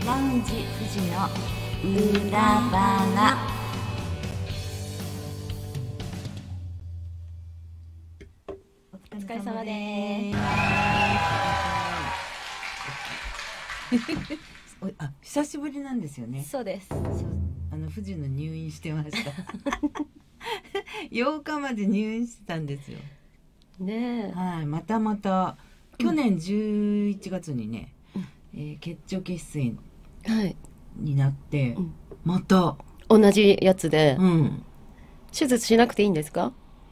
ラウンジ富士の裏花。お疲れ様です。あ、久しぶりなんですよね。 そうです。 富士の入院してました。8日まで入院してたんですよ。 ねえ。 はい、また去年11月にね、結腸血栓になって、また同じやつで、手術しなくていいんですか？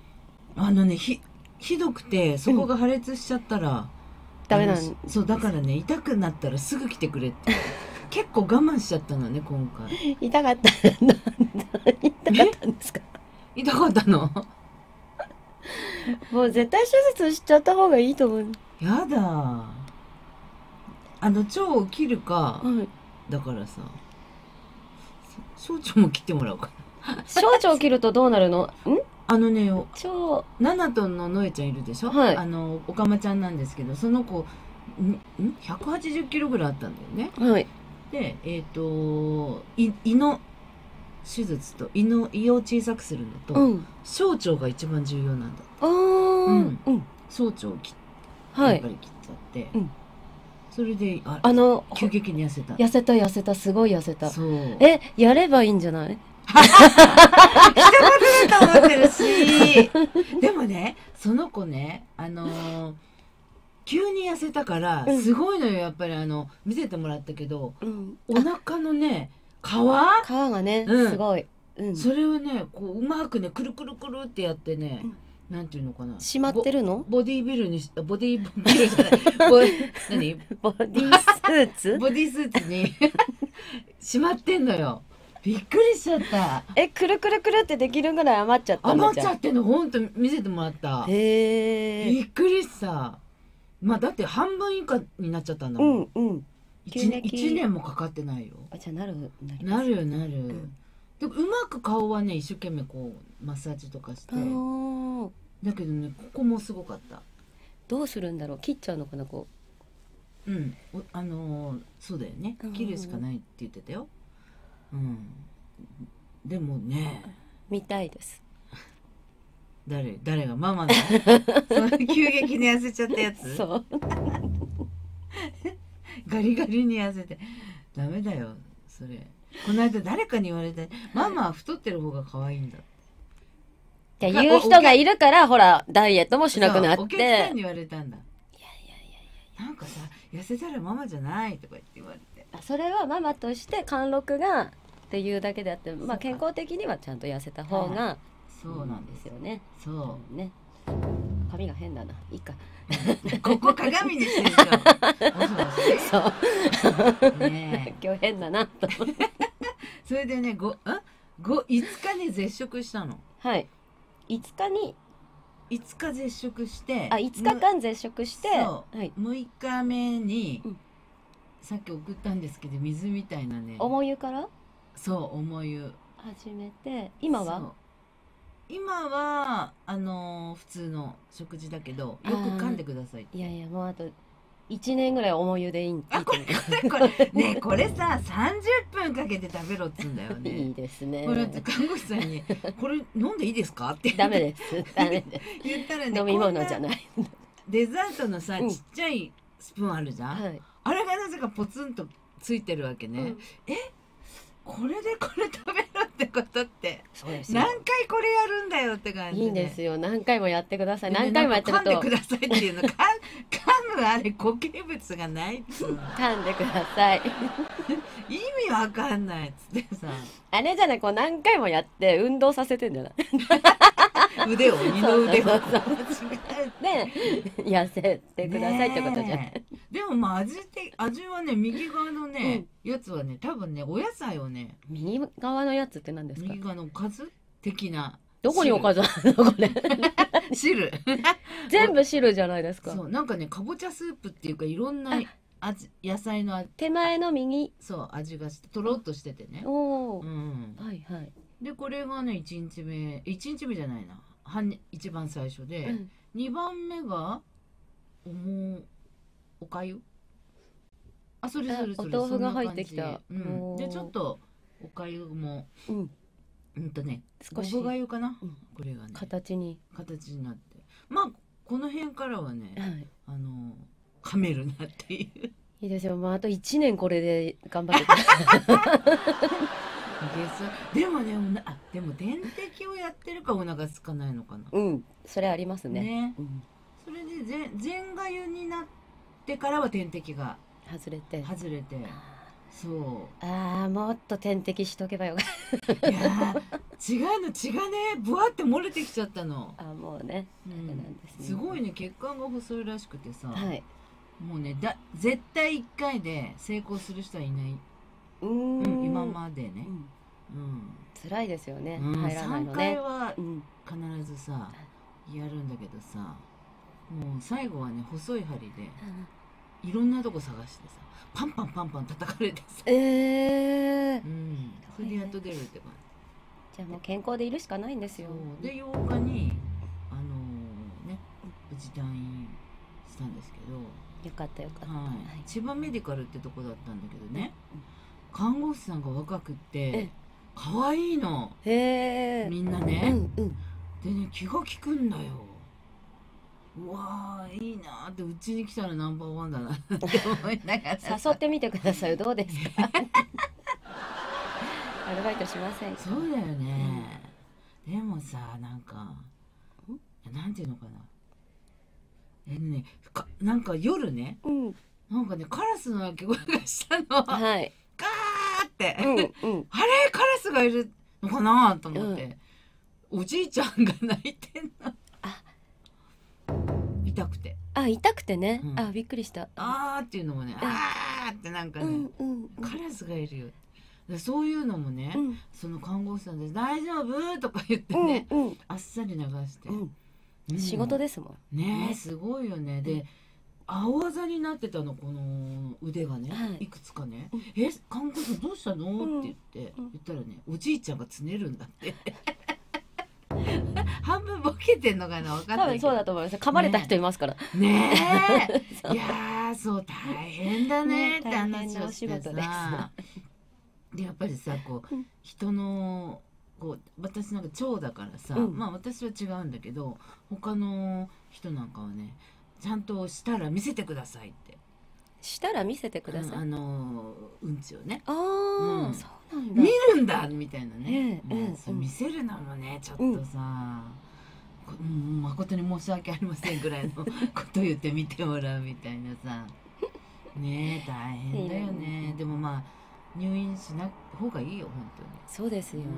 ひどくてそこが破裂しちゃったら、 ダメなんそうだからね、痛くなったらすぐ来てくれって結構我慢しちゃったのね今回。 痛かったんですか？ 痛かったの？ もう絶対手術しちゃった方がいいと思う。 やだ、腸を切るか、だからさ、小腸も切ってもらおうかな。 小腸を切るとどうなるの？ ナナトンのノエちゃんいるでしょ、おかまちゃんなんですけど、その子180キロぐらいあったんだよね。で胃の手術と胃を小さくするのと、小腸が一番重要なんだって。小腸をやっぱり切っちゃって、それで急激に痩せた、すごい痩せた。 そう、 やればいいんじゃない？ 一言だと思ってるし。でもね、その子ね、急に痩せたからすごいのよ、やっぱり見せてもらったけど、お腹のね、皮がね、すごい。 それをね、こううまくね、くるくるくるってやってね、なんていうのかな、 閉まってるの？ ボディービルじゃない、ボディースーツにしまってんのよ。びっくりしちゃった。 くるくるくるってできるぐらい余っちゃった。 余っちゃってんの、ほんと見せてもらった。びっくりした。だって半分以下になっちゃったんだもん。1年もかかってないよ。 じゃあなる。 でうまく顔はね、一生懸命こうマッサージとかして。だけどね、ここもすごかった。 どうするんだろう、切っちゃうのかな、こう。そうだよね、切るしかないって言ってたよ。でもね、 見たいです。 誰が？ママのその急激に痩せちゃったやつ？ そう。 ガリガリに痩せてダメだよそれ。この間誰かに言われて、ママは太ってる方が可愛いんだって言う人がいるから、ほらダイエットもしなくなって。 お客さんに言われたんだ。なんかさ、痩せたらママじゃないとか言われて。 それはママとして貫禄がっていうだけであって、健康的にはちゃんと痩せた方がそうなんですよね。 そうね。髪が変だな、いいか。 ここ鏡にしてるそう。今日変だなと。 それでね、5日に絶食したの。 はい。5日絶食して、 5日間絶食して、 6日目にさっき送ったんですけど、水みたいなね、 重湯から、 そう重湯始めて、今は普通の食事だけど、よく噛んでくださいって。 いやいや、もうあと1年ぐらい重湯でいい。 これさ、30分かけて食べろっつんだよね。 いいですね。 これ看護師さんに「これ飲んでいいですか?」ってダメです言ったらね、 飲み物じゃない、 デザートのさ、ちっちゃいスプーンあるじゃん、あれがなぜかポツンとついてるわけね。これでこれ食べろってことって、何回これやるんだよって感じで。 いいんですよ、何回もやってください。何回もやってると噛んでくださいっていうの、噛むあれ固形物がないっつうの。 噛んでください。 意味わかんないっつってさ、 あれじゃない、こう何回もやって運動させてんじゃない？ 二の腕をで痩せてくださいってことじゃない。 でも味はね、右側のね、やつはね、多分ね、お野菜をね。 右側のやつって何ですか？ 右側のおかず的な。 どこにおかずあるのこれ？ 汁。 全部汁じゃないですか。 そう、なんかね、かぼちゃスープっていうか、いろんな野菜の手前の右、 そう味がとろっとしててね。 はいはい。 でこれがね、1日目じゃないな、一番最初で、2番目がおかゆ。 あ、それそれそれ、 お豆腐が入ってきた。 でちょっとお粥も少しごぼがゆかな、これがね形になって、まあこの辺からはね、噛めるなっていう。 いいですよ。あと1年これで頑張ってでもね、でも点滴をやってるからお腹空かないのかな。 それありますね。 それで全がゆになってからは点滴が外れて、 そう。 もっと点滴しとけばよかった。 いや違うの、血がねブワって漏れてきちゃったの。 もうね、 すごいね、血管が細いらしくてさ、もうね絶対1回で成功する人はいない。今までね。 辛いですよね、入らないのね。 3回は必ずさやるんだけどさ、もう最後はね細い針でいろんなとこ探してさ、パンパンパンパン叩かれてさ、それでやっと出るって感じ。じゃあもう健康でいるしかないんですよ。 で8日に無事退院したんですけど、 よかったよかった。 千葉メディカルってとこだったんだけどね、看護師さんが若くって可愛いの、みんなね。でね、気が利くんだよ。うわー、いいなーって、うちに来たらナンバーワンだなって思いながら誘ってみてください。どうですか？アルバイトしませんか？ そうだよね。でもさ、なんかなんていうのかな、なんか夜ね、なんかねカラスの鳴き声がしたの。ガーって、あれカラスがいるのかなと思って、おじいちゃんが泣いてんの。痛くて。 痛くてね。びっくりした。 っていうのもね、ってなんかね、カラスがいるよ。そういうのもね、その看護師さんで大丈夫とか言ってね、あっさり流して。 仕事ですもんね。すごいよね。で青あざになってたの、この腕がね、いくつかね。看護師さんどうしたのって言ったらね、おじいちゃんがつねるんだって。半分ボケてんのかな、分かんないけど。 多分そうだと思います。噛まれた人いますからね。いやそう大変だねって話をしてさ、でやっぱりさ、こう人の私なんか腸だからさ、まあ私は違うんだけど、他の人なんかはね、ちゃんとしたら見せてくださいって。 したら見せてください。 うんちをね。 そうなんだ。 見るんだみたいなね。見せるのもね、ちょっとさ、誠に申し訳ありませんぐらいのこと言って見てもらうみたいなさ。ね、大変だよね。でもまあ入院しない方がいいよ、本当に。 そうですよ。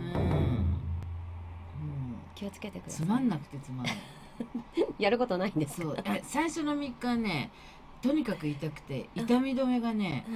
気をつけてください。 つまんなくてつまんない。 やることないんです。 最初の3日ね、とにかく痛くて、痛み止めがね、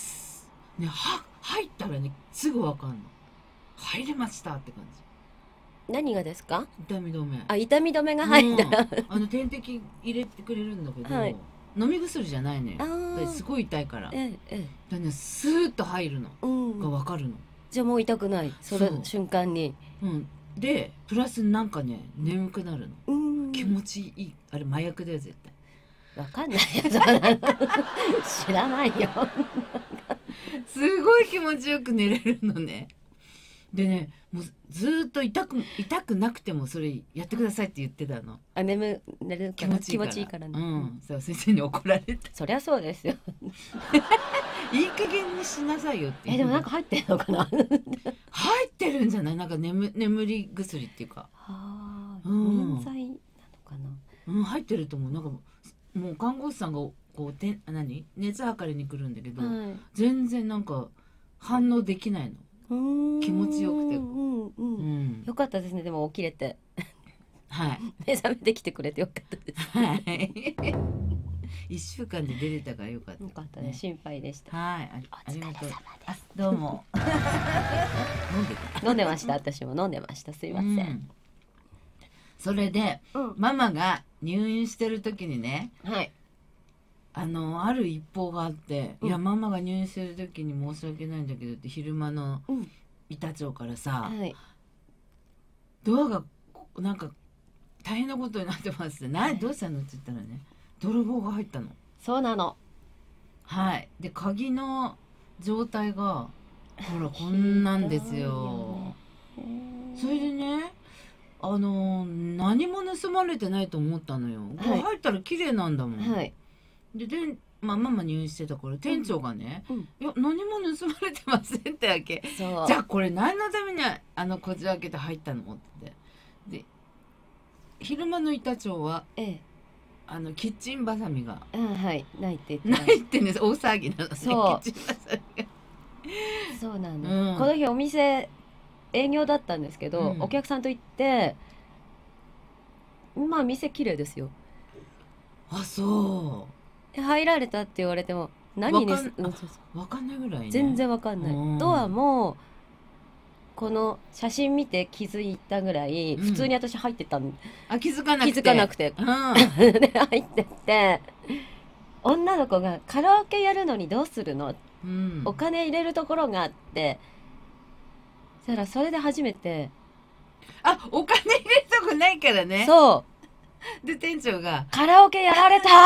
入ったらねすぐ分かんの。入れましたって感じ。 何がですか？ 痛み止め。 痛み止めが入ったら点滴入れてくれるんだけど、飲み薬じゃないのよ。すごい痛いから。スーッと入るのが分かるの。 じゃあもう痛くない、その瞬間に。 でプラスなんかね、眠くなるの。気持ちいい。あれ麻薬だよ絶対。 分かんないよ知らないよすごい気持ちよく寝れるのね。でね、もうずっと痛くなくてもそれやってくださいって言ってたの。 寝る気持ちいいからね。 先生に怒られた。 そりゃそうですよいい加減にしなさいよって。 でもなんか入ってるのかな入ってるんじゃない？なんか眠り薬っていうか、 眠剤なのかな。 入ってると思う。なんかもう看護師さんが熱測りに来るんだけど、全然なんか反応できないの。気持ちよくて。 よかったですね。でも起きれて目覚めてきてくれてよかったです。 1週間で出れたからよかった。 よかったね。心配でした。 ありがとう。どうも。 飲んでました。私も飲んでました。すいません。 それでママが入院してる時にね、ある一報があって、いやママが入院してる時に申し訳ないんだけどって昼間の板長からさ、ドアがなんか大変なことになってますって。どうしたのって言ったらね、泥棒が入ったの。 そうなの。 はい。で鍵の状態がほらこんなんですよ。それでね、何も盗まれてないと思ったのよ。これ入ったら綺麗なんだもん。はい。で、まあ、ママ入院してたから店長がね、いや何も盗まれてませんってわけ。じゃあこれ何のためにこじ開けて入ったのって。で、昼間の板長は、キッチンバサミが、 はい、ないって言ってないってね、大騒ぎなのね。 そうキッチンバサミが。 そうなんです、この日お店営業だったんですけど、お客さんと行ってまあ店綺麗ですよ。 あ、そう入られたって言われても何に分かんないぐらいね。 全然分かんない、ドアもこの写真見て気づいたぐらい、普通に私入ってたん、 気づかなくて、 で入ってって女の子がカラオケやるのにどうするの、お金入れるところがあって、そしたらそれで初めてお金入れるとこないからね。 そうで店長がカラオケやられた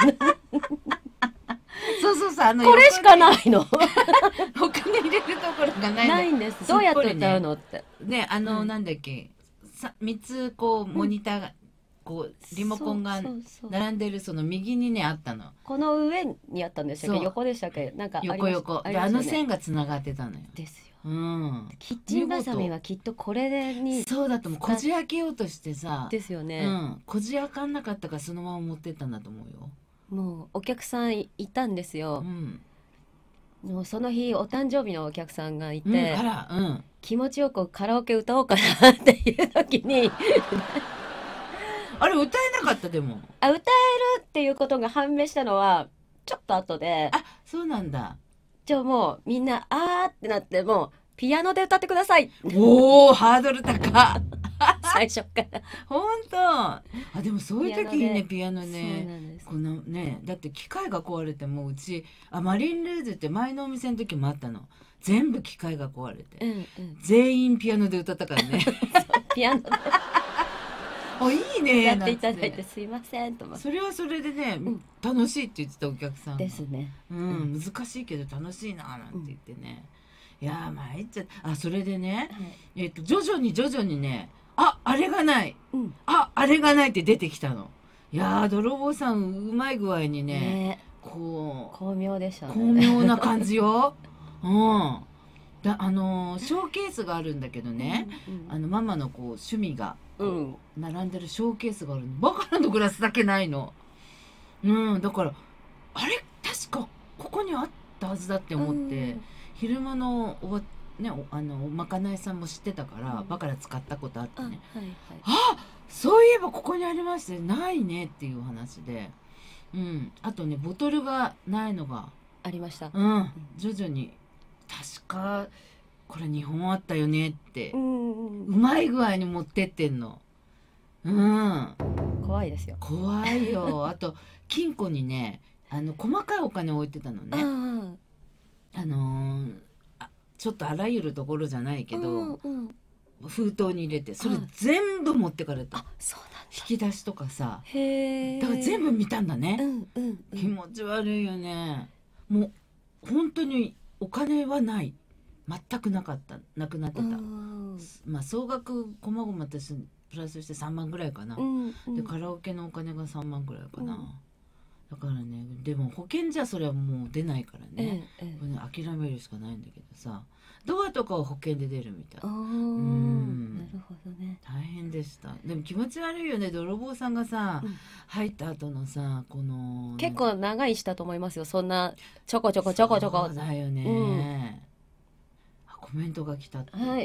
そうこれしかないのお金入れるところがないんです。どうやって歌うのってね、なんだっけ、3つこうモニターが、こうリモコンが並んでるその右にねあったの。 この上にあったんでしたっけ、横でしたっけ、なんか横で線がつながってたのよ。 ですよ。キッチンバサミはきっとこれにそうだと思う。こじ開けようとしてさ、 ですよね。 こじ開かんなかったからそのまま持ってったんだと思うよ。 もうお客さんいたんですよ。もうその日お誕生日のお客さんがいて、気持ちよくカラオケ歌おうかなっていう時にあれ歌えなかった。でも歌えるっていうことが判明したのはちょっと後で。 そうなんだ。 じゃあもうみんなってなって、もうピアノで歌ってください。 おお、ハードル高最初から本当。でもそういう時にね、ピアノね、このね、だって機械が壊れても、うちマリンルーズって前のお店の時もあったの。全部機械が壊れて、全員ピアノで歌ったからねピアノでいいねやっていただいてすいませんと。 それはそれでね、楽しいって言ってたお客さんですね。 難しいけど楽しいななんて言ってね。いや参っちゃそれでね、徐々にね、あれがない、あれがないって出てきたの。いや泥棒さんうまい具合にね、こう巧妙でしたね。 巧妙な感じよ。ショーケースがあるんだけどね、ママのこう趣味が並んでるショーケースがあるの。バカラのグラスだけないの。だからあれ確かここにあったはずだって思って、昼間のまかないさんも知ってたから、バカラ使ったことあってね、そういえばここにありましてないねっていう話で、あとねボトルがないのがありました。 徐々に確かこれ2本あったよねってうまい具合に持ってってんの。 怖いですよ。 怖いよ。あと金庫にね細かいお金置いてたのね。ちょっとあらゆるところじゃないけど、封筒に入れてそれ全部持ってかれた。 そうなんだ。 引き出しとかさ、だから全部見たんだね。気持ち悪いよね。もう本当にお金はない、全くなくなってた。総額こまごまとプラスして3万ぐらいかな。でカラオケのお金が3万ぐらいかな。だからね、でも保険じゃそれはもう出ないからね、諦めるしかないんだけどさ、ドアとかは保険で出るみたい。なるほどね。 大変でした。でも気持ち悪いよね、泥棒さんがさ、入った後のさ、この結構長いしたと思いますよ。そんなちょこちょこちょこちょこ。 そうだよね。コメントが来たって。 はい。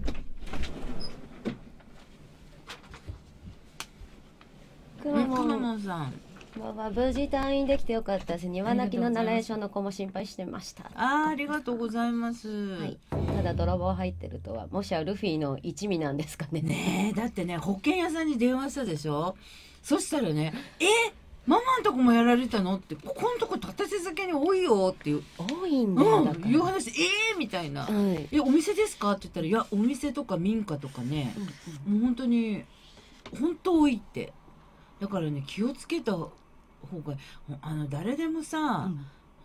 くまモンさん。 無事退院できてよかったです。庭泣きのナレーションの子も心配してました。 ありがとうございます。はい。 ただ泥棒入ってるとは、もしやルフィの一味なんですかね。 ねえ、だってね、保険屋さんに電話したでしょ。そしたらね、ママんとこもやられたのって、ここのとこ立て続けに多いよっていう。 多いんだよ。 いう話、みたいな。お店ですかって言ったら、いや、お店とか民家とかね、もう本当に、本当多いって。だからね、気をつけた方が、誰でもさ、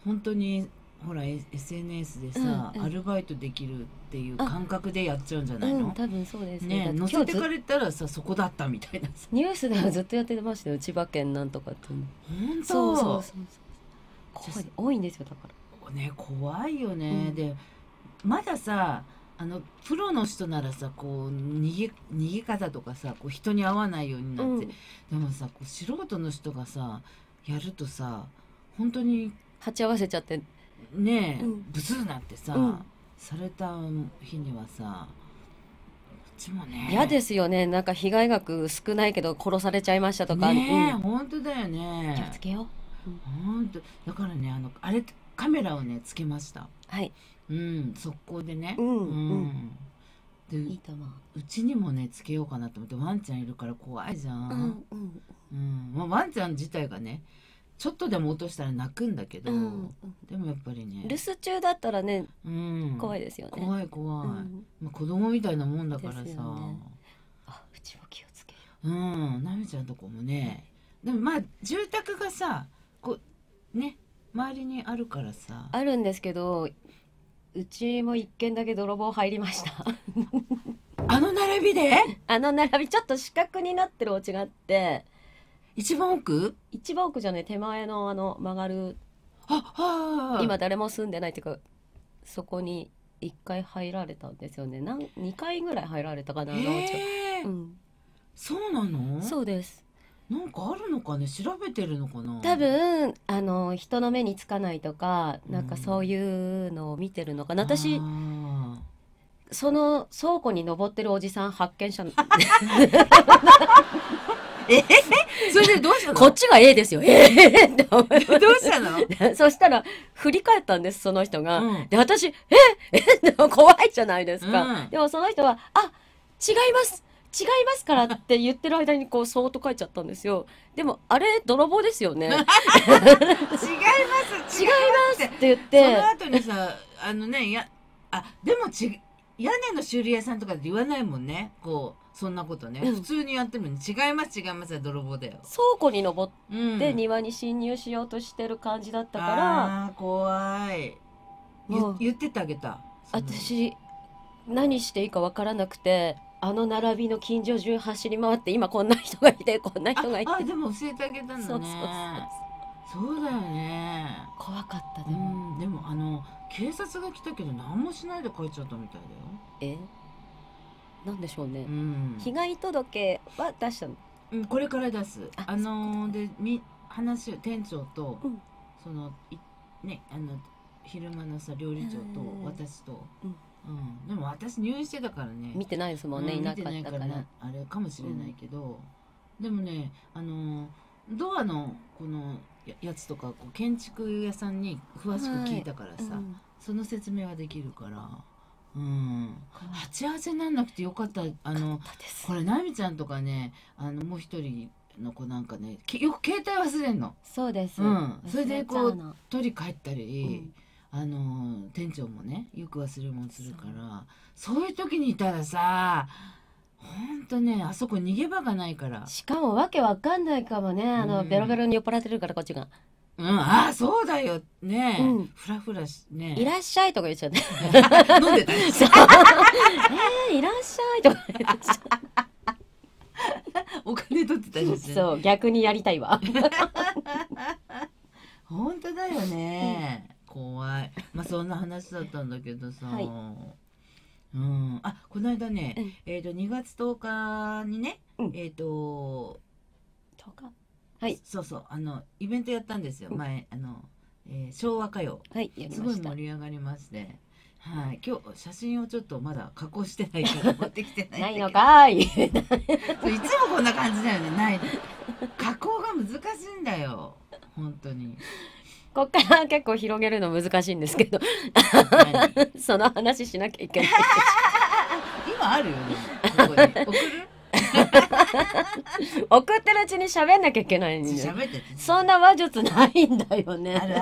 本当にほら SNS でさ、アルバイトできるっていう感覚でやっちゃうんじゃないの？ 多分そうですね。載せてかれたらさ、そこだったみたいなさ。 ニュースではずっとやってましたよ、千葉県なんとかって。 本当。 そう多いんですよ、だからね。怖いよね。でまださ、プロの人ならさ、こう逃げ方とかさ、こう人に会わないようになって、でもさ、こう素人の人がさやるとさ、本当に鉢合わせちゃってねえ、ブスーなってさ、された日にはさ、こっちもね嫌ですよね。なんか被害額少ないけど殺されちゃいましたとかね。本当だよね。 気をつけよう。本当だからね、あれカメラをねつけました。 はい。 速攻でね。 で、いいと思う。 うちにもねつけようかなと思って、ワンちゃんいるから怖いじゃん。ワンちゃん自体がね、ちょっとでも落としたら泣くんだけど、でもやっぱりね、 留守中だったらね、怖いですよね。 怖い、子供みたいなもんだからさ、うちも気をつけよう。 なみちゃんのとこもね、でもまあ住宅がさ、こうね、周りにあるからさ、 あるんですけど、うちも一軒だけ泥棒入りましたあの並びでちょっと四角になってるお家があって、 一番奥じゃね、手前の曲がる、今誰も住んでないっていうか、そこに1回入られたんですよね。2回ぐらい入られたかな、 そうなの？ そうです。 なんかあるのかね、調べてるのかな。 多分人の目につかないとか、なんかそういうのを見てるのかな。私その倉庫に登ってるおじさん発見したのそれでどうしたの？ こっちが A ですよ。どうしたの？ そしたら振り返ったんです、その人が。で、私怖いじゃないですか。でもその人は違いますからって言ってる間にこうそーっと書いちゃったんですよ。でもあれ泥棒ですよね。違いますって言って、 その後にさ、でも屋根の修理屋さんとかって言わないもんね、こうそんなことね、普通にやってるのに違いますは泥棒だよ。 倉庫に登って庭に侵入しようとしてる感じだったから、 怖い。言っててあげた。 私何していいかわからなくて、並びの近所中走り回って、今こんな人がいてこんな人がいて、 でも教えてあげたんだね。そうだよね。 怖かった。 でも警察が来たけど何もしないで帰っちゃったみたいだよ。 なんでしょうね。被害届は出したの？ これから出す。で店長と、そのね、昼間のさ料理長と私と、でも私入院してたからね、 見てないですもんね。いなかったからあれかもしれないけど、でもね、ドアのこのやつとか、こう建築屋さんに詳しく聞いたからさ、その説明はできるから、鉢合わせになんなくてよかった。これなみちゃんとかね、もう一人の子なんかね、よく携帯忘れんの。 そうです。 それでこう取り帰ったり、店長もねよく忘れ物するから、そういう時にいたらさ、ほんとね、あそこ逃げ場がないから。 しかもわけわかんないかもね、ベロベロに酔っ払ってるから、こっちが。 そうだよね。フラフラね。 いらっしゃいとか言っちゃって。 飲んでたね。 いらっしゃいとか言っちゃって。 お金取ってたりして。 そう、逆にやりたいわ。 本当だよね。怖い。そんな話だったんだけどさ。この間ね、2月10日にね、 10日、はい、 そうイベントやったんですよ、前昭和歌謡、すごい盛り上がりまして、今日写真をちょっとまだ加工してないから持ってきてないないのかい。いつもこんな感じだよね。ない加工が難しいんだよ本当に。 こっから結構広げるの難しいんですけどその話しなきゃいけない。 今あるよね、ここに送る。 送ってるうちに喋んなきゃいけないんで、そんな話術ないんだよね。 ある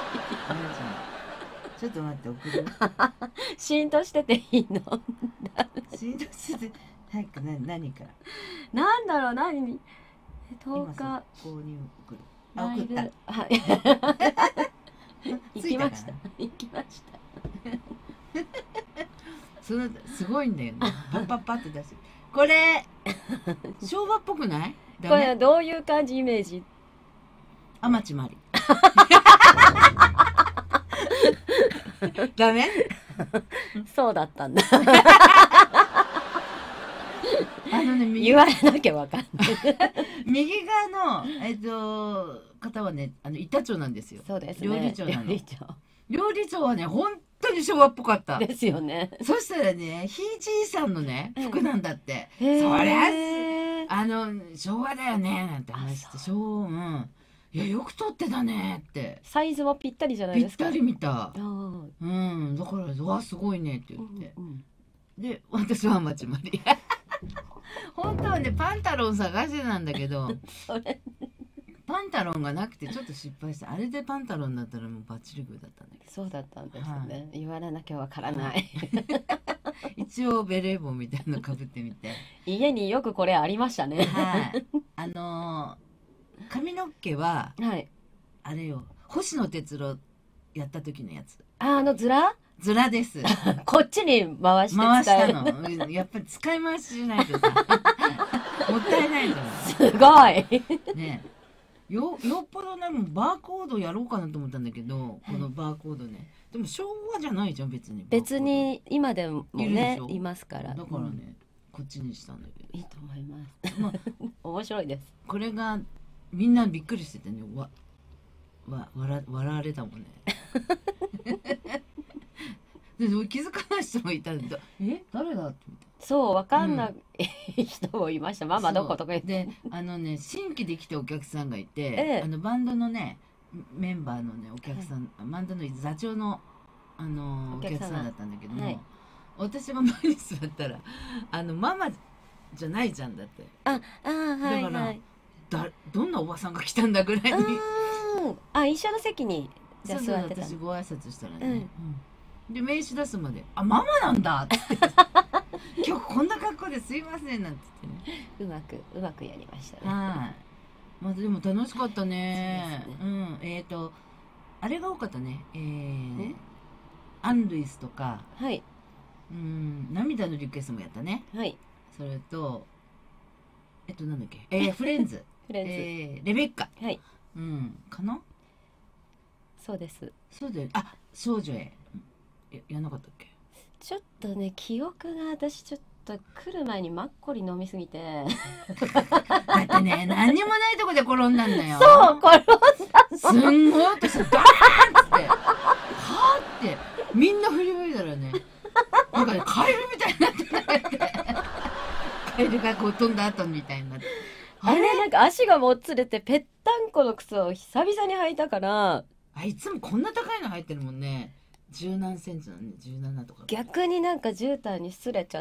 ちょっと待って、送る。 シーンとしてていいの？ シーンとしてて何かなんだろう、何10日ここに送る。送った。 行きました。行きました。 そのすごいんだよね。パッパッパって出す。これ昭和っぽくない？ これどういう感じイメージ？ 天地真理。ダメ？ そうだったんだ。 言われなきゃわかんない。 右側の方はね、板長なんですよ。 そうですね。 料理長なの。料理長はね、本当に昭和っぽかった。 ですよね。 そしたらね、ひいじいさんのね、服なんだって。そりゃ昭和だよねなんて話して、うん。いや、よく撮ってたねって。 サイズもぴったりじゃないですか。 ぴったり見た。うん、だから、わ、すごいねって言って。で、私は町まり。本当はね、パンタロン探してたんだけど、パンタロンがなくてちょっと失敗して、あれでパンタロンだったらもうバッチリグだったんだけど。 そうだったんですね。言われなきゃわからない。 一応ベレー帽みたいなのかぶってみて。 家によくこれありましたね。 はい。髪の毛は、あれよ、星野哲郎やった時のやつ。 ズラ？ ズラです。 こっちに回して使えるの。やっぱり使い回しじゃないとさ、もったいないじゃない。 すごい。 ね。よっぽどね、もうバーコードやろうかなと思ったんだけど、このバーコードね。でも昭和じゃないじゃん、別に。 別に今でもね、いますから。 だからね、こっちにしたんだけど。 いいと思います。面白いです。 これがみんなびっくりしててね、笑われたもんね。で気づかない人もいたんだ。誰だって。 そう、わかんない人もいました。ママどことか言って。 で、新規で来たお客さんがいて、バンドのね、メンバーのね、お客さん、バンドの座長の、お客さんだったんだけども、私が前に座ったら、ママじゃないじゃんだって。だから、どんなおばさんが来たんだぐらいに。 一緒の席に座ってた。私ご挨拶したらね。で、名刺出すまで、ママなんだって。今日こんな格好ですいませんなんて言ってね。 うまくやりましたね。 はい。まあでも楽しかったね。うん。あれが多かったね。アン・ルイスとか。 はい。 涙のリクエストもやったね。 はい。 それと、なんだっけ。フレンズ。レベッカ。 はい。 かな？ そうです。 そうだよ。少女へ。やんなかったっけ？ ちょっとね、記憶が私ちょっと来る前にマッコリ飲みすぎて。 だってね、何にもないとこで転んだんだよ。 そう、転んだ。 すんごい音して、ガーンって、はーって、みんな振り向いたらね、なんかね、カエルみたいになってたって。カエルがこう飛んだ後みたいになって。 あれなんか足がもつれて、ぺったんこの靴を久々に履いたから。 いつもこんな高いの履いてるもんね。十何センチなのね、17とか。 逆になんか絨毯に擦れちゃって。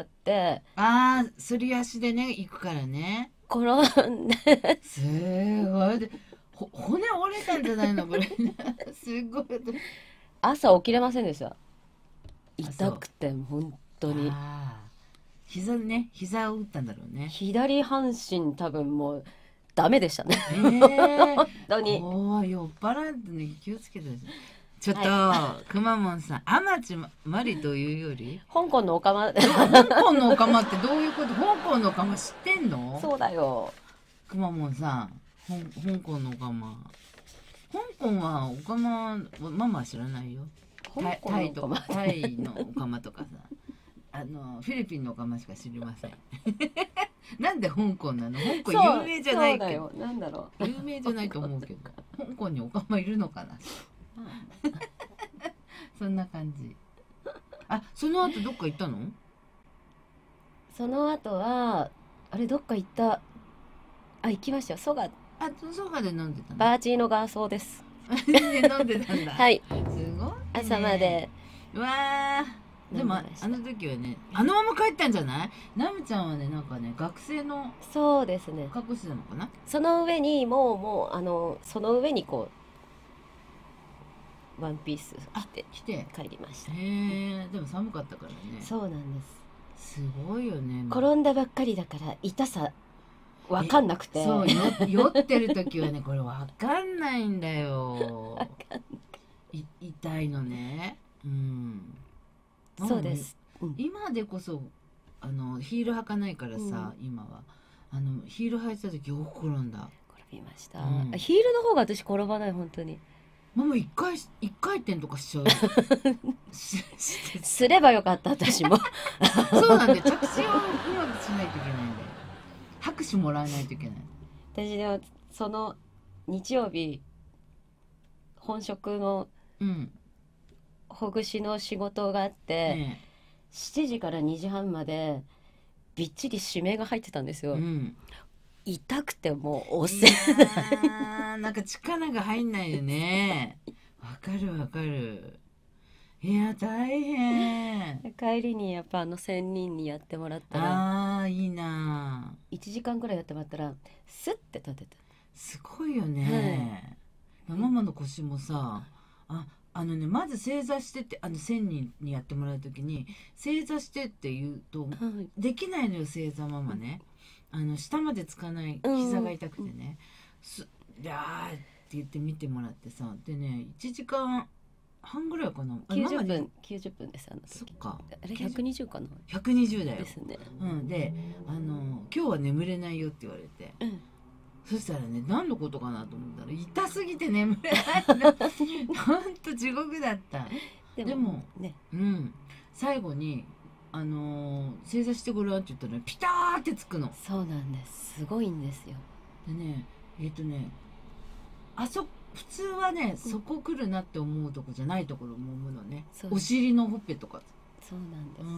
すり足でね、行くからね。 転んで。 すごい。骨折れたんじゃないのこれ。すごい。 朝起きれませんでした。痛くて、本当に。 膝を打ったんだろうね。 左半身多分もうダメでしたね。本当に。 酔っ払ってね、気をつけてください。ちょっと、くまモンさん、天地真理というより香港のオカマ。 香港のオカマってどういうこと？香港のオカマ知ってんの？ そうだよ。 くまモンさん、香港のオカマ。香港はオカマ、ママは知らないよ。タイのオカマとかさ。フィリピンのオカマしか知りません。なんで香港なの？香港有名じゃないけど。 なんだろう。 有名じゃないと思うけど。香港にオカマいるのかな？そんな感じ。その後どっか行ったの？ その後はどっか行った。行きましたよ。蘇我で飲んでたの？ バーチーのガーソーです。 で飲んでたんだ。 はい。 すごい、ね。 朝まで。 うわー。でもの時はね、まま帰ったんじゃない？ナムちゃんはね、なんかね、学生の。 そうですね。 格好してたのかな？ その上にもうその上にこうワンピース着て帰りました。 でも寒かったからね。 そうなんです。 すごいよね。 転んだばっかりだから痛さわかんなくて。 そう、酔ってる時はね、これわかんないんだよ。 痛いのね。 そうです。 今でこそヒール履かないからさ、今はヒール履いてた時よく転んだ。 転びました。ヒールの方が私転ばない、本当に。 ママ一回転とかしちゃう。 すればよかった、私も。 そうなんで、着地をうまくしないといけないんで、拍手もらわないといけない。 私でもその日曜日本職のほぐしの仕事があって、7時から2時半までびっちり指名が入ってたんですよ。痛くてもう押せなんか力が入んないよね。わかるわかる。いや大変。 帰りにやっぱ仙人にやってもらったら、 いいな。 1時間くらいやってもらったらスッて立てた。 すごいよね。ママの腰もさ、まず正座してって仙人にやってもらう時に正座してって言うと、できないのよ、正座ママね。下までつかない、膝が痛くてね、いやーって言って見てもらってさ、でね、1時間半ぐらいかな。 90分です。 そっか、 あれ120かな。 120だよ。 ですね。 で今日は眠れないよって言われて、そしたらね、何のことかなと思ったら痛すぎて眠れないほんと地獄だった。でもね、最後に正座してごらんって言ったらピターってつくの。 そうなんです、すごいんですよ。 でね、普通はね、そこ来るなって思うとこじゃないところを揉むのね。お尻のほっぺとか。 そうなんです、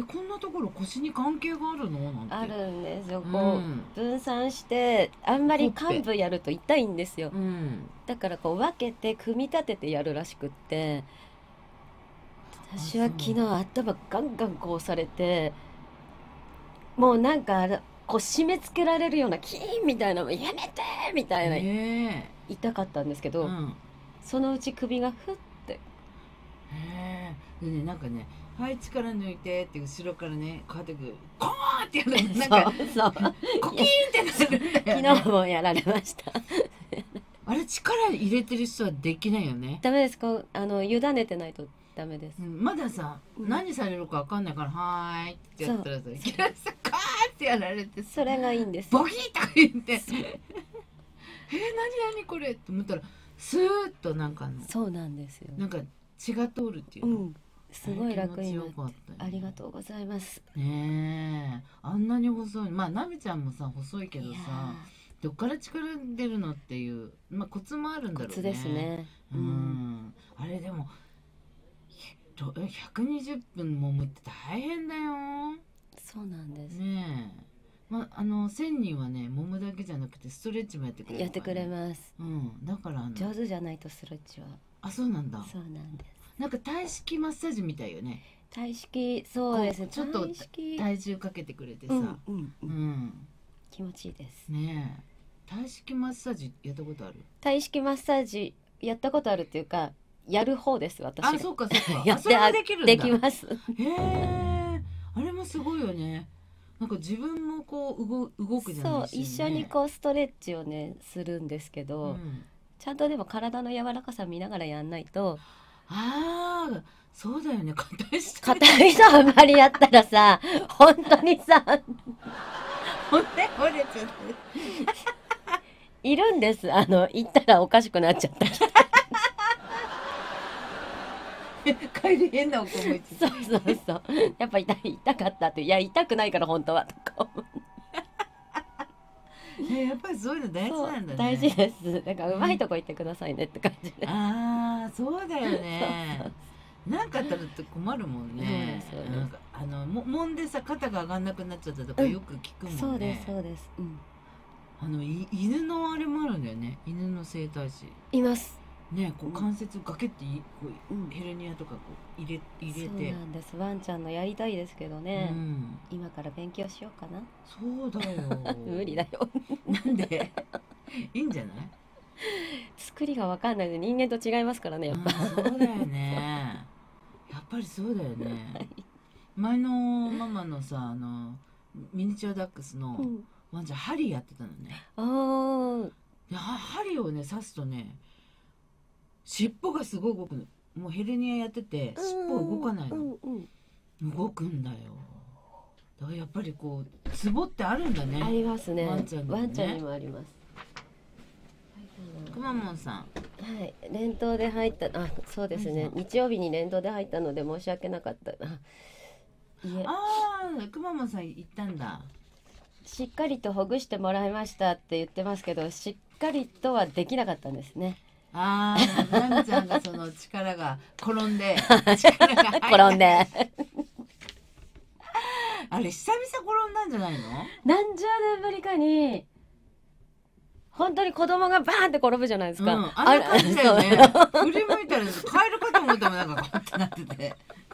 こんなところ腰に関係があるのなんて。 あるんですよ。こう分散してあんまり幹部やると痛いんですよ。だからこう分けて組み立ててやるらしくって、私は昨日頭ガンガンこうされて、もうなんかこう締め付けられるようなキーンみたいなのやめてみたいな、痛かったんですけど、そのうち首がふってでね、なんかね、はい、力抜いてって後ろからね、こうやってコーンってやるの、なんかコキーンってなるんだよね。 昨日もやられましたあれ力入れてる人はできないよね。 ダメです。こう委ねてないとダメです。 まださ、何されるか分かんないから、はーいってやったらさ、いきなりさ、カーってやられて、 それがいいんです。 ボキーとか言って何これって思ったらスーッとなんかそうなんですよ。 なんか血が通るっていうの、 すごい楽になって、ありがとうございますね。あんなに細い、なみちゃんもさ細いけどさ、どっから力出るのっていう、コツもあるんだろうね。 コツですね。 あれでも120分もむって大変だよ。 そうなんですね。1000人はね、揉むだけじゃなくてストレッチもやってくれる、 やってくれます。 だから上手じゃないとストレッチは。 あ、そうなんだ。 そうなんです。 なんか体式マッサージみたいよね。 体式、そうですね。 ちょっと体重かけてくれてさ、気持ちいいですね。体式マッサージやったことある？ 体式マッサージやったことあるっていうか、やる方です、私。 あ、そうかそうか。 やってできるんだ。できます。 あれもすごいよね。なんか自分もこう動くじゃないですか。 そう、一緒にこうストレッチをねするんですけど、ちゃんとでも体の柔らかさ見ながらやんないと。 そうだよね。硬い人あんまりやったらさ、本当にさ折れちゃっているんです。行ったらおかしくなっちゃった人帰り変なおこもいつ。 そうやっぱ痛かったって、いや痛くないから本当はとか思うやっぱりそういうの大事なんだね。 大事です。だからうまいとこ行ってくださいねって感じで。 そうだよね。なんかあったらって困るもんね。なんか揉んでさ、肩が上がんなくなっちゃったとかよく聞くもんね。 そうですそうです。 犬のあれもあるんだよね。犬の整体師いますね。こう関節をガケってヘルニアとかこう入れて。そうなんです。ワンちゃんのやりたいですけどね、今から勉強しようかな。 そうだよ無理だよなんでいいんじゃない？ 作りが分かんないで、人間と違いますからね、やっぱ。 そうだよねやっぱりそうだよね。前のママのさ、ミニチュアダックスのワンちゃん、針やってたのね。針をね刺すとね、 尻尾がすごい動くの。もうヘルニアやってて尻尾動かないの。動くんだよ。だからやっぱりこうツボってあるんだね。 ありますね。 ワンちゃんにもね。 ワンちゃんにもあります。 くまモンさん。 はい、連投で入った。あ、そうですね。日曜日に連投で入ったので申し訳なかった。ああ、くまモンさん行ったんだ。 しっかりとほぐしてもらいましたって言ってますけど、しっかりとはできなかったんですね。 ああ、ナミちゃんがその力が転んで、 力が転んで。 あれ久々転んだんじゃないの？ 何十年ぶりかに。本当に子供がバーンって転ぶじゃないですか。 あんな感じだよね。振り向いたらカエルかと思ったもん、なんかこうってなってて。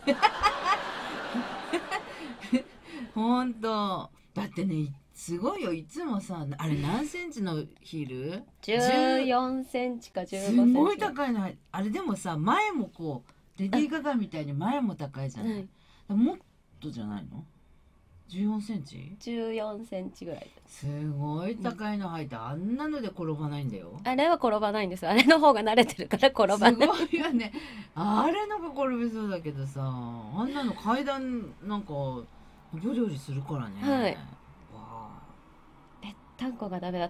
本当。だってね、すごいよ。いつもさ、あれ何センチのヒール ？14センチか15センチ。 すごい高いの。あれでもさ、前もこうレディー・ガガみたいに前も高いじゃない。もっとじゃないの？14センチ ？14センチぐらい。 すごい高いの履いて、あんなので転ばないんだよ。 あれは転ばないんです。あれの方が慣れてるから転ばない。 すごいよね。あれなんか転びそうだけどさ、あんなの階段なんか料理するからね。 はい。ぺったんこがダメだった。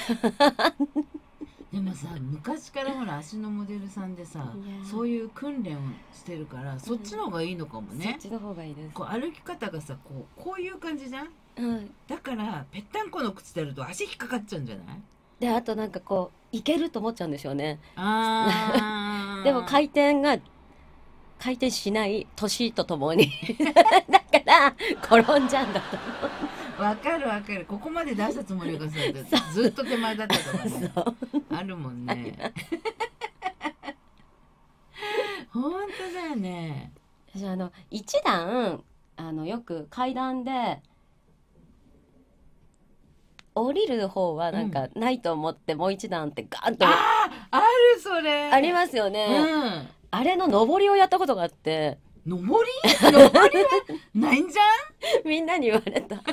でもさ、昔からほら足のモデルさんでさ、そういう訓練をしてるから、そっちの方がいいのかもね。 そっちの方がいいです。 こう歩き方がさ、こういう感じじゃん。 はい。 だからぺったんこの靴でやると足引っかかっちゃうんじゃない？ で、あとなんかこういけると思っちゃうんですよね。 あでも回転しない年とともにだから転んじゃうんだと思う。わかるわかる。ここまで出したつもりがさ、ずっと手前だったとかね。あるもんね。本当だよね。 私一段よく階段で降りる方はなんかないと思って、もう一段ってガーンと、 あるそれありますよね。あれの上りをやったことがあって。 上りはないんじゃんみんなに言われた。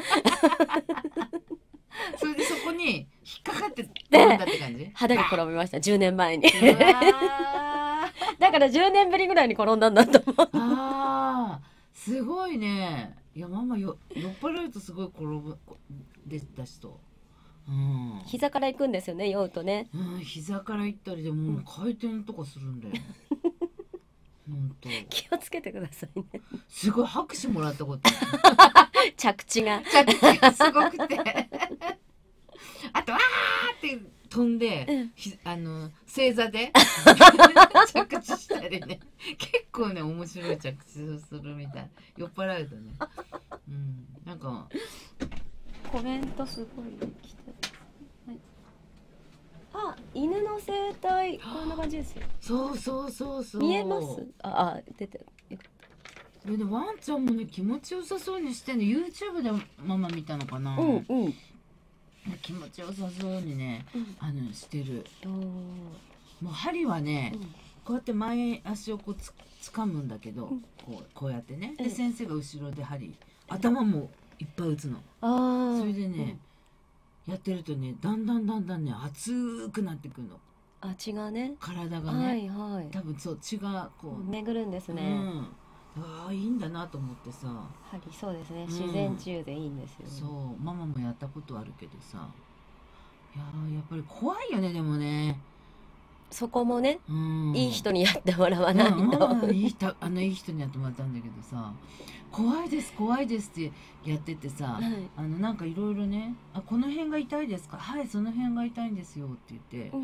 それでそこに引っかかって転んだって感じ？ 肌に転びました、10年前に。だから10年ぶりぐらいに転んだんだと思う。 ああ、すごいね。いや、ママ酔っ払うとすごい転ぶでた人。 膝から行くんですよね、酔うとね。 膝から行ったりでもう回転とかするんだよ。本当。 気をつけてくださいね。 すごい拍手もらったこと。 着地がすごくて。あと、あーって飛んで、正座で着地したりね。結構ね、面白い着地をするみたい。酔っ払うとね。なんか。 コメントすごい来てる。あ、犬の生態こんな感じですよ。 そう。 見えます？出てる。 でワンちゃんもね、気持ちよさそうにしてんの。 YouTube でママ見たのかな。気持ちよさそうにね、してる。もう針はね、こうやって前足をこうつかむんだけど、こうやってね。で先生が後ろで針、頭もいっぱい打つの。それでね、やってるとね、だんだんね、熱くなってくるの。 血がね、 体がね、多分そう、血がこう巡るんですね。 いいんだなと思ってさ。 針、そうですね、自然治癒でいいんですよね。 そう、ママもやったことあるけどさ、やっぱり怖いよね。でもね、 そこもね、いい人にやってもらわないと。 いい人にやってもらったんだけどさ、怖いですってやっててさ、なんかいろいろね、この辺が痛いですか、はい、その辺が痛いんですよって言って、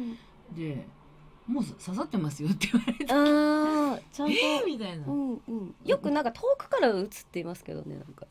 でもう刺さってますよって言われて、ちゃんとみたいな。 よくなんか遠くから打つって言いますけどね。なんか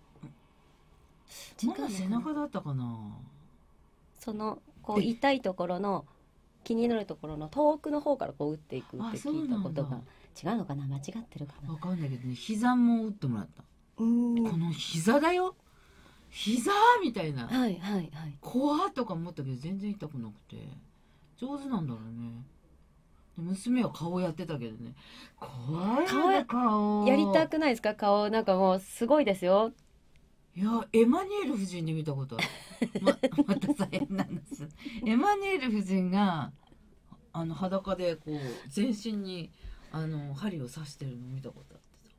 まだ背中だったかな。 そのこう痛いところの、気になるところの遠くの方からこう打っていくって聞いたことが。違うのかな、間違ってるかな、 分かんないけどね、膝も打ってもらった。この膝だよ、膝みたいな。怖っとか思ったけど全然痛くなくて、上手なんだろうね。娘は顔やってたけどね、怖い。顔やりたくないですか？顔なんかもうすごいですよ。 いや、エマニュエル夫人で見たことある。またさ、変な話。エマニュエル夫人が裸でこう全身に針を刺してるの見たことあってさ。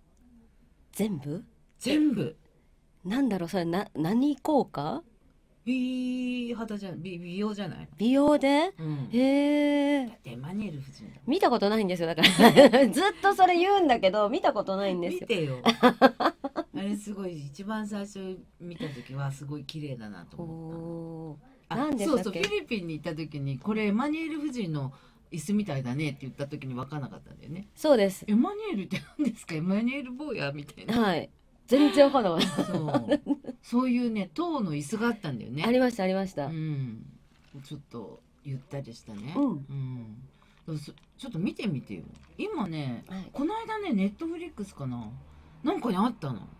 全部なんだろう、それ何効果？ 美容じゃない？ 美容で、 へえ。だってエマニュエル夫人だ。 見たことないんですよ、だからずっとそれ言うんだけど見たことないんですよ。 見てよあれすごい、一番最初見た時はすごい綺麗だなと思ったの。そうそう、フィリピンに行った時にこれエマニュエル夫人の椅子みたいだねって言った時に分からなかったんだよね。 そうです。 エマニュエルって何ですか？エマニュエル坊やみたいな。 はい、全然分からなかったそういうね、塔の椅子があったんだよね。 ありました、ありました。 ちょっとゆったりしたね。ちょっと見てみてよ。今ね、この間ね、ネットフリックスかな、なんかにあったの。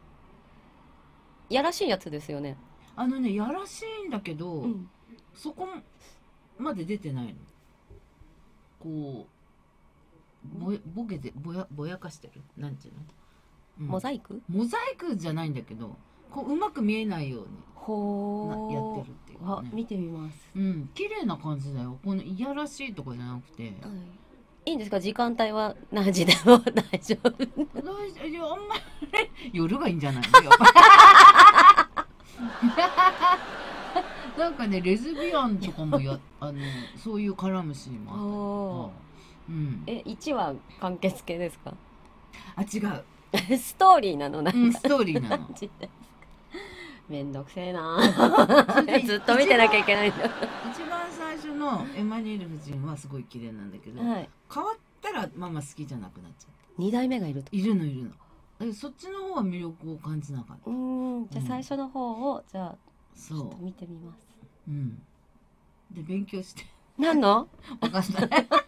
やらしいやつですよね。 やらしいんだけど、そこまで出てないの。こうボケてぼやかしてる、なんていうの、 モザイクじゃないんだけど、こううまく見えないようにやってるっていうね。 見てみます。 綺麗な感じだよ。このいやらしいとかじゃなくて、 いいんですか？時間帯は何時でも大丈夫？ いや、あんまり夜がいいんじゃないの？なんかね、レズビアンとかもそういう絡むシーンもあった。 1話完結系ですか？ 違うストーリーなの？ ストーリーなの。 めんどくせえなずっと見てなきゃいけないんだ。 一番最初のエマニュエル夫人はすごい綺麗なんだけど、変わったらママ好きじゃなくなっちゃった。 2代目がいると。 いるの。そっちの方は魅力を感じなかった。 じゃあ最初の方をちょっと見てみます。 で勉強して。 何の？ わかんない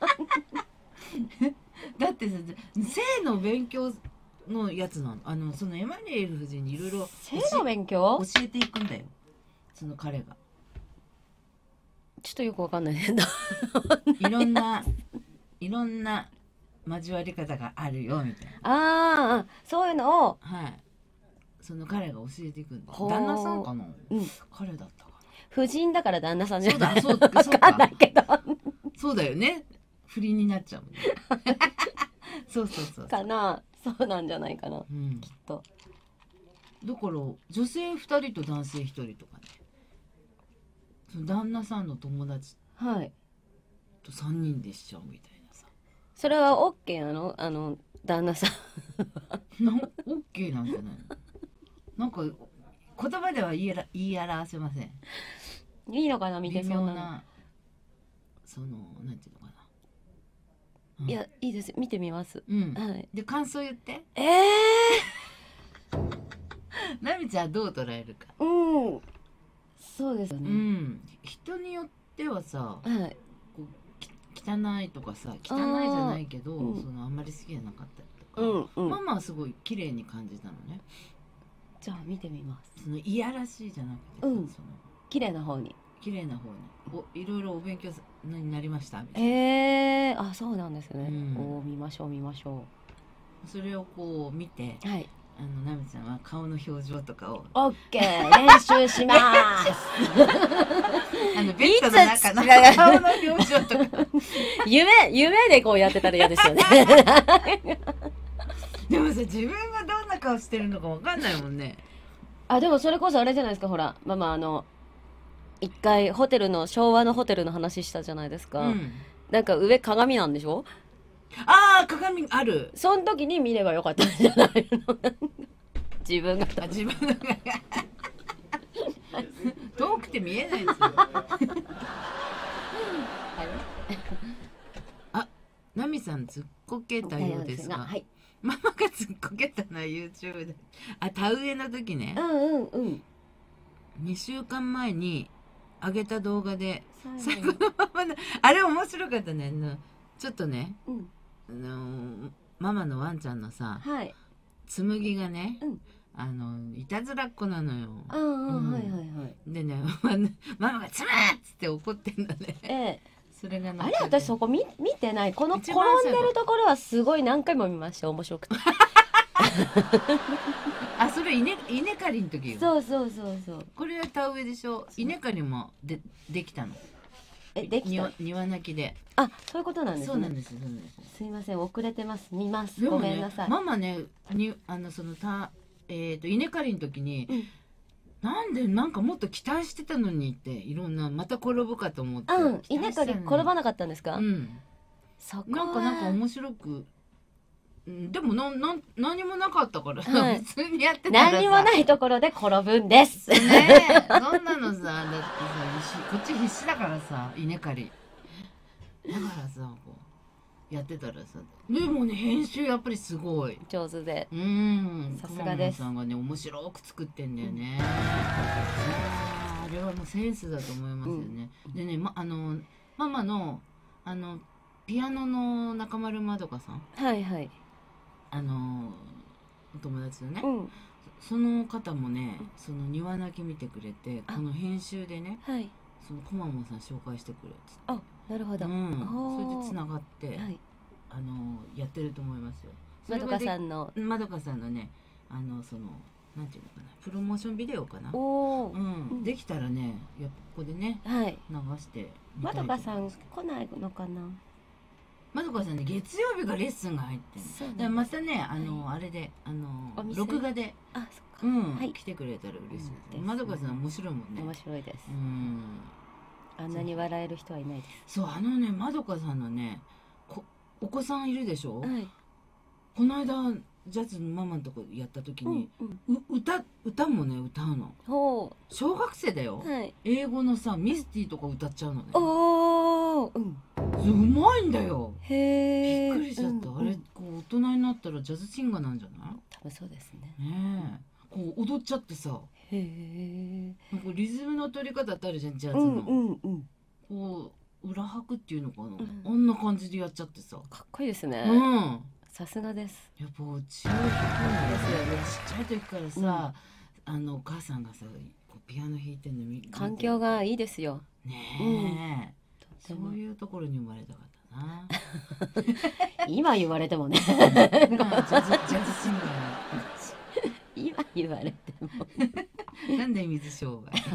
だってさ、性の勉強のやつなの。そのエマニュエル夫人にいろいろ性の勉強教えていくんだよ、その彼が。 ちょっとよくわかんないねいろんな交わり方があるよみたいな。 そういうのを、 その彼が教えていくんだ。旦那さんかな、彼だったかな。 夫人だから旦那さんじゃない。 そうだ、わかんないけどそうだよね、不倫になっちゃうもんねそうかな。そうなんじゃないかな、きっと。 だから女性2人と男性1人とかね、その旦那さんの友達と3人でしちゃうみたいなさ。 それは OK なの？旦那さん OK なんじゃないの？なんか言葉では言い表せません。 いいのかな、見てみような。 なんていうのかな。 いや、いいです、見てみます。 で感想言って。なみちゃんどう捉えるか。 そうですよね。 人によってはさ、汚いとかさ、汚いじゃないけど、あんまり好きじゃなかったりとか、ママはすごい綺麗に感じたのね。 じゃあ見てみます。 そのいやらしいじゃなくて、 綺麗な方にいろいろお勉強になりましたみたいな。そうなんですね。見ましょう。 それをこう見て、なみちゃんは顔の表情とかを OK 練習しますベッドの中の顔の表情とか夢でこうやってたら嫌ですよねでもさ、自分がどんな顔してるのかわかんないもんね。 でもそれこそあれじゃないですか。ほらママ、一回昭和のホテルの話したじゃないですか。なんか上鏡なんでしょ？ 鏡ある。 その時に見ればよかったんじゃないの自分が遠くて見えないですよナミさんずっこけたようですが、ママがずっこけたのは YouTube で、田植えの時ね、2週間前に上げた動画で最後のママのあれ面白かったね。ちょっとね、ママのワンちゃんのさ、紬がね、いたずらっ子なのよ。でね、ママがつむっつって怒ってんだね。それが私そこ見てない。この転んでるところはすごい何回も見ました。面白くてそれ稲刈りの時よ。 そうこれは田植えでしょ。稲刈りもできたの。 できた。 庭泣きで。 あ、そういうことなんですね。 そうなんです。そうなんです。 すいません、遅れてます。見ます。ごめんなさい。 ママね、その稲刈りの時に、なんかもっと期待してたのにって、いろんなまた転ぶかと思って。 稲刈り転ばなかったんですか？ なんか面白く。でも何もなかったから普通にやってたらさ、 何もないところで転ぶんですね。そんなのさ、だってさ、こっち必死だからさ、稲刈りだからさ、こうやってたらさ、でもね、編集やっぱりすごい上手で、 さすがです。さんがね、面白く作ってんだよね。あれはもうセンスだと思いますよね。でね、ママのピアノの中丸まどかさん、お友達のね、その方もね、その庭泣き見てくれて、この編集でね、そのコマモンさん紹介してくれって。 あ、なるほど。 それでつながって、やってると思いますよ。 まどかさんのね、なんていうのかな、プロモーションビデオかな。できたらね、ここでね、流してまどかさん来ないのかな。 まどかさんね、月曜日がレッスンが入ってる。だからまたね、あれで録画で来てくれたら嬉しい。まどかさん面白いもんね。 面白いです。あんなに笑える人はいないです。 そう、まどかさんのね、お子さんいるでしょ。この間ジャズのママのとこやった時に歌もね歌うの。小学生だよ。英語のさ、ミスティとか歌っちゃうのね。うまいんだよ。びっくりしちゃった。あれ、こう大人になったらジャズシンガーなんじゃない？ 多分そうですね。 ねえ、こう踊っちゃってさ、なんかリズムの取り方ってあるじゃん、ジャズの。こう裏拍っていうのかな、あんな感じでやっちゃってさ。 かっこいいですね。さすがです。 やっぱ強い人なんですよね。ちっちゃい時からさ、お母さんがさ、ピアノ弾いてんの見て。 環境がいいですよ。 ねえ。そういうところに生まれたかったな。 今言われてもね。 ジャズシンガー。 今言われても。なんで水商売。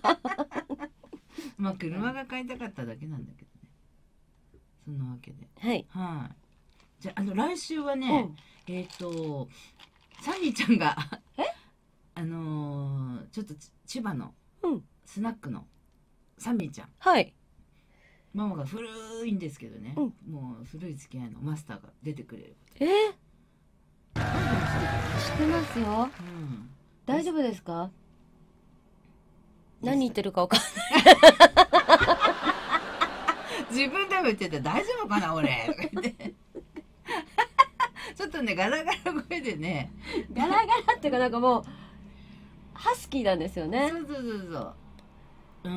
まあ車が買いたかっただけなんだけどね。そんなわけで。じゃあ来週はね、サニーちゃんがちょっと千葉のスナックのサミーちゃん。ママが古いんですけどね、もう古い付き合いのマスターが出てくれる。 知ってますよ。大丈夫ですか？何言ってるか分かんない。 自分でも言ってて大丈夫かな俺。ちょっとねガラガラ声でね。 ガラガラっていうかなんかもうハスキーなんですよね。 そう。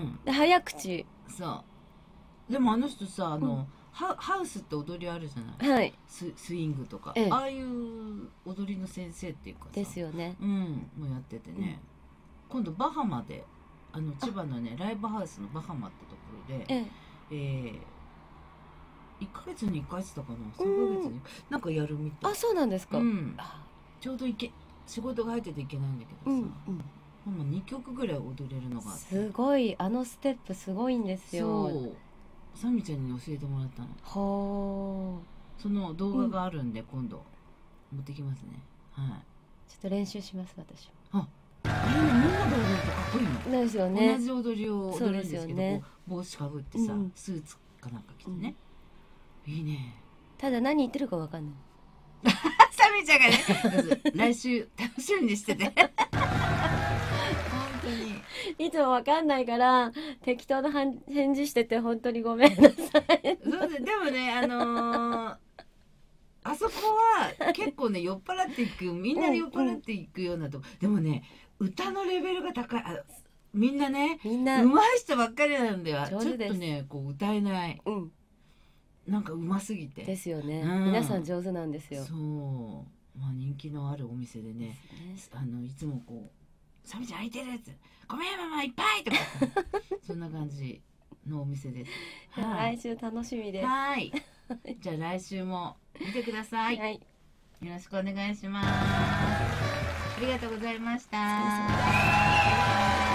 で早口。 そう。でもあの人さ、ハウスって踊りあるじゃない。スイングとか、ああいう踊りの先生っていうかさ。 ですよね。 もうやっててね。今度バハマで、千葉のねライブハウスのバハマってところで、1ヶ月に1回したかな、3ヶ月になんかやるみたい。 あ、そうなんですか。 ちょうど仕事が入ってていけないんだけどさ。2曲ぐらい踊れるのがすごい。ステップすごいんですよ。 そう、サミちゃんに教えてもらったの。その動画があるんで、今度持ってきますね。ちょっと練習します私も。みんなで踊るとかっこいいのですよね。 同じ踊りを踊るんですけど、帽子かぶってさ、スーツかなんか着てね、いいね。 ただ何言ってるかわかんない。 サミちゃんがね、来週楽しみにしてて。 いつもわかんないから適当な返事してて本当にごめんなさい。 そうでもね、あそこは結構ね酔っ払っていく、みんなで酔っ払っていくようなとこ。でもね、歌のレベルが高い。みんなね、上手い人ばっかりなんだよ。ちょっとねこう歌えない。なんか上手すぎて。 ですよね。皆さん上手なんですよ。 そう、まあ人気のあるお店でね、いつもこう。サミちゃん空いてるやつ、ごめんママいっぱいとかそんな感じのお店です。 来週楽しみです。 じゃあ来週も見てください。よろしくお願いします。ありがとうございました。